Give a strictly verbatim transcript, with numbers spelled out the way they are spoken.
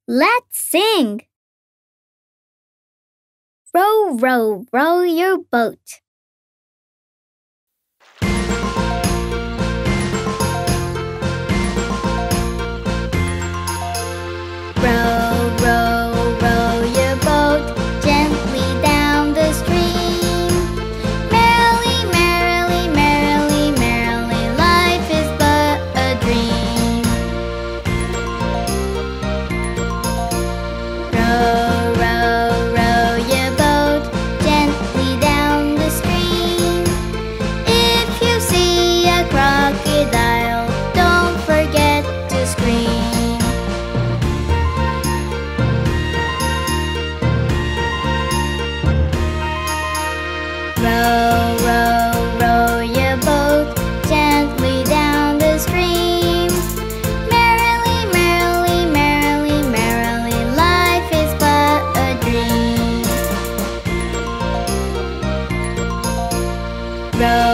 Let's sing! Row, row, row your boat. Row, row, row your boat gently down the stream. Merrily, merrily, merrily, merrily, life is but a dream. Row, row, row your boat gently down the stream. If you see a crocodile, don't forget to scream. Row, row, row your boat gently down the stream. Merrily, merrily, merrily, merrily, life is but a dream. Row,